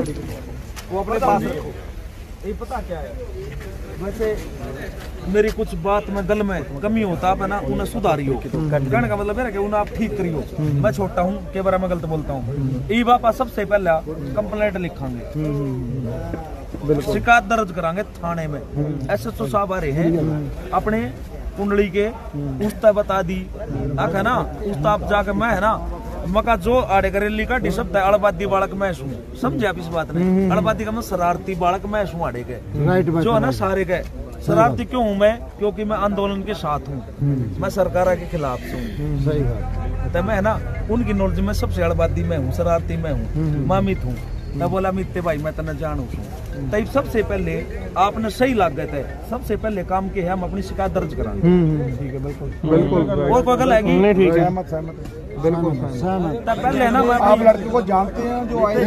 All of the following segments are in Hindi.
वो अपने पास रखो। ये पता क्या है, वैसे मेरी कुछ बात में दल में कमी होता है ना, उन्हें सुधारियो। कहने का मतलब है कि उन्हें आप ठीक करियो। मैं छोटा हूँ, के बारे में गलत बोलता हूँ। ई बापा सबसे पहले कंप्लेंट लिखांगे, शिकायत दर्ज करांगे थाने में। SHO साहब आ रहे हैं अपने कुंडली के, उसता बता दी आखा ना, उसता आप जाके मैं है ना मका जो आड़े करेली का शब्द है अड़बादी बालक मैं हूँ। समझे आप इस बात में? अड़बादी का मैं शरारती बालक मैं हूँ आड़े के, जो है ना सारे के शरारती क्यों हूँ मैं? क्योंकि मैं आंदोलन के साथ हूँ, मैं सरकार के खिलाफ हूँ। सही बात। तो मैं है ना उनकी नॉलेज में सबसे अड़बादी मैं हूँ, शरारती मैं हूँ, मामित हूँ। मैं बोला मित्ते भाई मैं तना जानू हूँ। तब सबसे पहले आपने सही लाग गए थे, सबसे पहले काम के है हम अपनी शिकायत दर्ज कराएंगे। ठीक है, बिल्कुल बिल्कुल। और कोई गल है नहीं? ठीक है, बिल्कुल पहले ना आप लड़के को जानते हैं जो आए?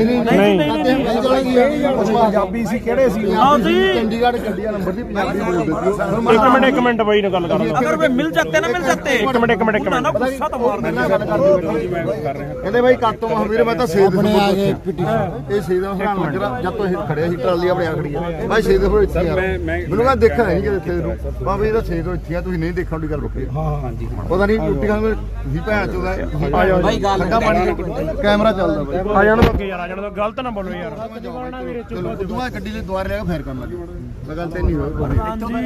पंजाबी सी केड़े सी? चंडीगढ़ गड्डियां नंबर दी पंजाबी। एक मिनट भाई ने गल कर, अगर वे मिल जाते ना, मिल जाते। एक मिनट ना गुस्सा तो मार देना। कहते भाई काट तो महावीर मैं तो सेद ये सेद ਦਾ ਹਰਾਨ ਲੱਗ ਰਿਹਾ ਜਦ ਤੋਂ ਇਹ ਖੜਿਆ ਸੀ ਟਰਾਲੀ ਆਪਣੇ ਆ ਖੜੀ ਆ ਭਾਈ ਸੇਦ ਫਿਰ ਇੱਥੇ ਮੈਨੂੰ ਮੈਂ ਦੇਖਿਆ ਨਹੀਂ ਕਿ ਇੱਥੇ ਨੂੰ ਬਾਬਾ ਇਹਦਾ ਸੇਦ ਇੱਥੇ ਆ, ਤੁਸੀਂ ਨਹੀਂ ਦੇਖਣ ਦੀ ਗੱਲ ਰੁਕੀ। ਹਾਂ ਜੀ, ਪਤਾ ਨਹੀਂ ਰੋਟੀ ਖਾਣ ਤੁਸੀਂ ਭੈਣ ਚੋਦਾ ਆ ਜਾਓ ਭਾਈ, ਗੱਲ ਕੈਮਰਾ ਚੱਲਦਾ ਭਾਈ, ਆ ਜਾਣ ਦੋ ਅੱਗੇ ਯਾਰ, ਆ ਜਾਣ ਦੋ, ਗਲਤ ਨਾ ਬੋਲੋ ਯਾਰ। ਚਲੋ ਤੂੰ ਆ ਗੱਡੀ ਦੇ ਦੁਆਰੇ ਲੈ ਕੇ ਫੇਰ ਕਰਨ ਲੱਗੀ, ਮੈਂ ਗੱਲ ਤੇ ਨਹੀਂ ਹੋਈ।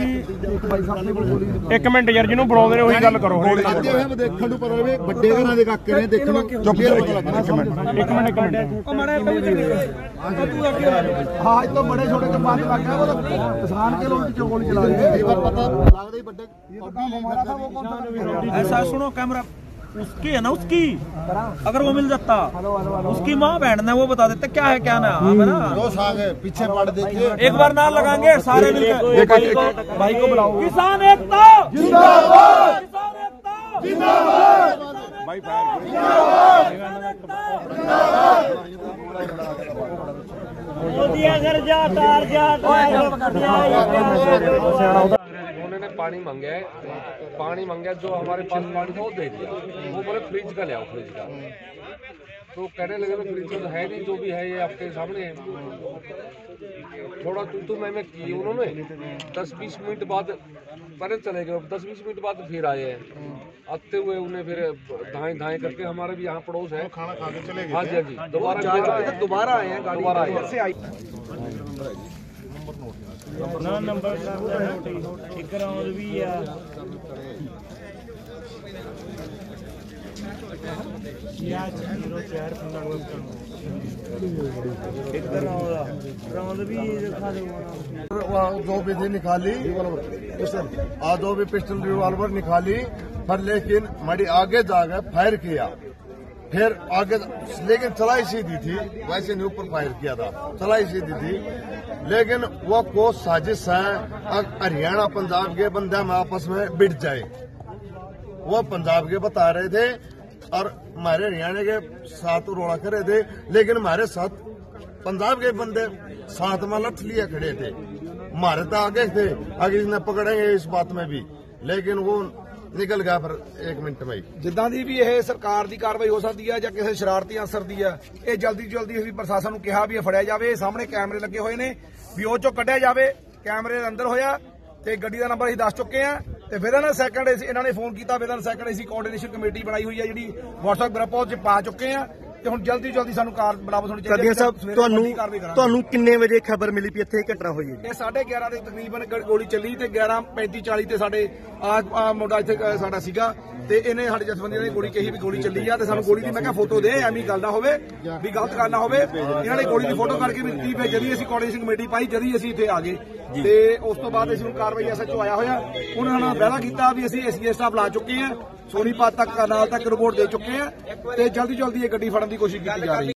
ਇੱਕ ਮਿੰਟ ਯਾਰ, ਜਿਹਨੂੰ ਬੁਲਾਉਂਦੇ ਨੇ ਉਹੀ ਗੱਲ ਕਰੋ। ਦੇਖਣ ਨੂੰ ਪਤਾ ਹੋਵੇ ਵੱਡੇ ਘਰਾਂ ਦੇ ਕਾਕੇ ਨੇ ਦੇਖਣ ਨੂੰ ਚੁੱਪ ਇੱਕ ਮਿੰਟ हाँ तो बड़े छोटे के बात लग गया, वो तो किसान के लोग जो गोली चला रहे हैं पता लग रही बड़े हमारा था वो कौन। ऐसा सुनो, कैमरा उसकी है ना, उसकी अगर वो मिल जाता, उसकी माँ बहन ने वो बता देते क्या है क्या ना। है ना, दो साग है पीछे पड़ देखिए, एक बार नाल लगाएंगे सारे मिलकर, भाई को बुलाओ। किसान एकता जिंदाबाद, किसान एकता जिंदाबाद, भाई उन्होंने पानी मांगा है, पानी मांगा जो हमारे पास पानी था वो दे दिया। वो बोले फ्रिज का ले आओ, फ्रिज का। तो कहने लगे तो फ्रिज तो है नहीं, जो भी है ये आपके सामने है। थोड़ा तू मैं की उन्होंने 10-20 मिनट बाद पहले चले गए, 10-20 मिनट बाद फिर आए हैं। आते हुए उन्हें फिर धाए करके, हमारे भी यहाँ पड़ोस है, खाना खा के चले गए। हाँ जी हाँ जी, दोबारा आए हैं, दोबारा आए हैं। ना नंबर एक राउंड भी आ या 04 एक राउंड भी दिखा दो। दो विधि निकाली, दो भी पिस्टल रिवॉल्वर निकाली, पर लेकिन मड़ी आगे जाकर फायर किया, फिर आगे लेकिन चलाई सीधी थी, वैसे नहीं ऊपर फायर किया था, चलाई सीधी थी। लेकिन वो को साजिश है हरियाणा पंजाब के बंदे में आपस में बिट जाए, वो पंजाब के बता रहे थे और हमारे हरियाणा के साथ रोड़ा कर रहे थे, लेकिन हमारे साथ पंजाब के बंदे साथ में लठ लिए खड़े थे। हमारे तो आगे थे, आगे इसने पकड़ेंगे इस बात में भी, लेकिन वो निकल गया फिर 1 मिनट में। जिदा दी भी यह सरकार की कार्रवाई हो सकती है या किसी शरारती अंसर की है, ये जल्दी जल्दी अभी प्रशासन को कहा भी फड़िया जाए। सामने कैमरे लगे हुए ने भी वो चो कढ़िया जाए, कैमरे अंदर होया ते गड्डी का नंबर असीं दस चुके हैं। ते विदिन सैकंड इन्होंने फोन किया, विदिन सैकंड असीं कोआर्डिनेशन कमेटी बनाई हुई है जी, WhatsApp ग्रुप उस पा चुके हैं। ਤੇ ਹੁਣ ਜਲਦੀ ਜਲਦੀ ਸਾਨੂੰ ਕਾਰ ਬਰਾਬਰ ਹੋਣੀ ਚਾਹੀਦੀ ਹੈ। ਤੁਹਾਨੂੰ ਕਿੰਨੇ ਵਜੇ ਖਬਰ ਮਿਲੀ ਵੀ ਇੱਥੇ ਘਟਨਾ ਹੋਈ ਹੈ? ਇਹ 11:30 ਦੇ ਤਕਰੀਬਨ ਗੋਲੀ ਚੱਲੀ ਤੇ 11:35-40 ਤੇ ਸਾਡੇ ਆ ਮੁੰਡਾ ਇੱਥੇ ਸਾਡਾ ਸੀਗਾ ਤੇ ਇਹਨੇ ਸਾਡੇ ਜਥੇਬੰਦੀਆਂ ਨੇ ਗੋਲੀ ਕਹੀ ਵੀ ਗੋਲੀ ਚੱਲੀ ਆ, ਤੇ ਸਾਨੂੰ ਗੋਲੀ ਦੀ ਮੈਂ ਕਿਹਾ ਫੋਟੋ ਦੇ, ਐਵੇਂ ਗੱਲ ਨਾ ਹੋਵੇ ਵੀ ਗਲਤ ਗੱਲ ਨਾ ਹੋਵੇ। ਇਹਨਾਂ ਨੇ ਗੋਲੀ ਦੀ ਫੋਟੋ ਕਰਕੇ ਵੀ ਦਿੱਤੀ, ਫਿਰ ਜਦੀ ਅਸੀਂ ਕੋਆਰਡੀਨੇਸ਼ਨ ਕਮੇਟੀ ਪਾਈ, ਜਦੀ ਅਸੀਂ ਇੱਥੇ ਆ ਗਏ ਤੇ ਉਸ ਤੋਂ ਬਾਅਦ ਅਸੀਂ ਹੁਣ ਕਾਰਵਾਈ SHO ਆਇਆ ਹੋਇਆ, ਉਹਨਾਂ ਨਾਲ ਵਾਅਦਾ ਕੀਤਾ ਵੀ ਅਸੀਂ SGS ਸਟਾਫ ਲਾ ਚੁੱਕੇ ਹਾਂ, ਸੋਨੀਪਤ ਤੱਕ ਕਰਨਾਲ ਤੱਕ ਰਿਪੋਰਟ ਦੇ ਚੁੱਕੇ हैं, ਤੇ ਜਲਦੀ ਜਲਦੀ ਇਹ ਗੱਡੀ ਫੜਨ ਦੀ ਕੋਸ਼ਿਸ਼ ਕੀਤੀ ਜਾ ਰਹੀ ਹੈ।